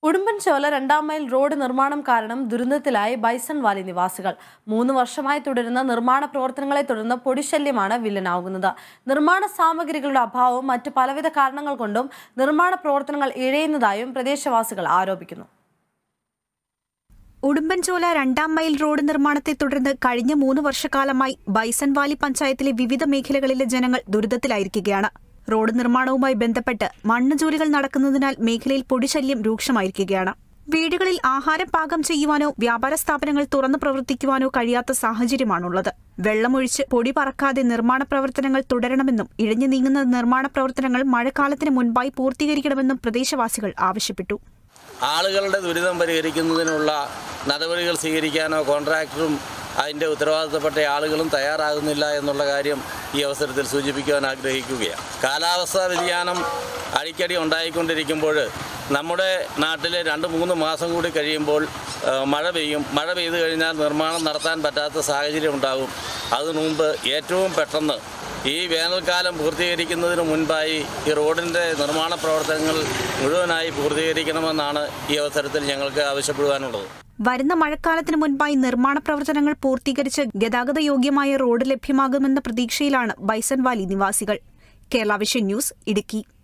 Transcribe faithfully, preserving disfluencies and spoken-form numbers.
ഉടുമ്പൻചോല രണ്ടാം mile road നിർമ്മാണം കാരണം ദുരന്തത്തിലായി ബൈസൺ വാലി നിവാസികൾ. മൂന്ന് വർഷമായി തുടരുന്ന നിർമ്മാണ പ്രവർത്തനങ്ങളെ തുടർന്ന് പൊടിശല്യമാണ് വില്ലനാകുന്നത്. നിർമ്മാണ സാമഗ്രികളുടെ അഭാവവും മറ്റ് പലവിധ കാരണങ്ങൾ കൊണ്ടും നിർമ്മാണ പ്രവർത്തനങ്ങൾ ഇഴയുന്നതായും പ്രദേശവാസികൾ ആരോപിക്കുന്നു. ഉടുമ്പൻചോല രണ്ടാം മൈൽ റോഡ് നിർമ്മാണത്തെ തുടർന്ന് കഴിഞ്ഞ മൂന്ന് വർഷക്കാലമായി ബൈസൺ വാലി പഞ്ചായത്തിലെ വിവിധ മേഖലകളിലെ ജനങ്ങൾ ദുരിതത്തിലായിരിക്കുകയാണ്. റോഡ് നിർമ്മാണവുമായി ബന്ധപ്പെട്ട് മണ്ണ് ജോലികൾ നടക്കുന്നതിനാൽ മേഖലയിൽ പൊടിശല്യം രൂക്ഷമായിരിക്കുകയാണ്. വീടുകളിൽ ആഹാരം പാകം ചെയ്യുവാനോ വ്യാപാര സ്ഥാപനങ്ങൾ തുറന്നു പ്രവർത്തിക്കുവാനോ കഴിയാത്ത സാഹചര്യമാണുള്ളത്. വെള്ളമൊഴിച്ച് പൊടി പറക്കാതെ നിർമ്മാണ പ്രവർത്തനങ്ങൾ തുടരണമെന്നും ഇഴഞ്ഞു നീങ്ങുന്ന നിർമ്മാണ പ്രവർത്തനങ്ങൾ മഴക്കാലത്തിന് മുൻപായി പൂർത്തീകരിക്കണമെന്നും പ്രദേശവാസികൾ ആവശ്യപ്പെട്ടു. ആളുകളുടെ ദുരിതം പരിഹരിക്കുന്നതിനുള്ള നടപടികൾ സ്വീകരിക്കാനോ കോൺട്രാക്ടറും അതിൻ്റെ ഉത്തരവാദിത്തപ്പെട്ട ആളുകളും തയ്യാറാകുന്നില്ല എന്നുള്ള കാര്യം ഈ അവസരത്തിൽ സൂചിപ്പിക്കുവാൻ ആഗ്രഹിക്കുകയാണ്. കാലാവസ്ഥാ വ്യതിയാനം അടിക്കടി ഉണ്ടായിക്കൊണ്ടിരിക്കുമ്പോൾ നമ്മുടെ നാട്ടിൽ രണ്ട് മൂന്ന് മാസം കൂടി കഴിയുമ്പോൾ മഴ പെയ്യും. മഴ പെയ്തു കഴിഞ്ഞാൽ നിർമ്മാണം നടത്താൻ പറ്റാത്ത സാഹചര്യം ഉണ്ടാകും. അതിനു മുമ്പ് ഏറ്റവും പെട്ടെന്ന് ഈ വേനൽക്കാലം പൂർത്തീകരിക്കുന്നതിന് മുൻപായി ഈ റോഡിൻ്റെ നിർമ്മാണ പ്രവർത്തനങ്ങൾ മുഴുവനായി പൂർത്തീകരിക്കണമെന്നാണ് ഈ അവസരത്തിൽ ഞങ്ങൾക്ക് ആവശ്യപ്പെടുവാനുള്ളത്. വരുന്ന മഴക്കാലത്തിന് മുൻപായി നിർമ്മാണ പ്രവർത്തനങ്ങൾ പൂർത്തീകരിച്ച് ഗതാഗത യോഗ്യമായ റോഡ് ലഭ്യമാകുമെന്ന പ്രതീക്ഷയിലാണ് ബൈസൺ വാലി നിവാസികൾ. Kerala vision news, Idukki.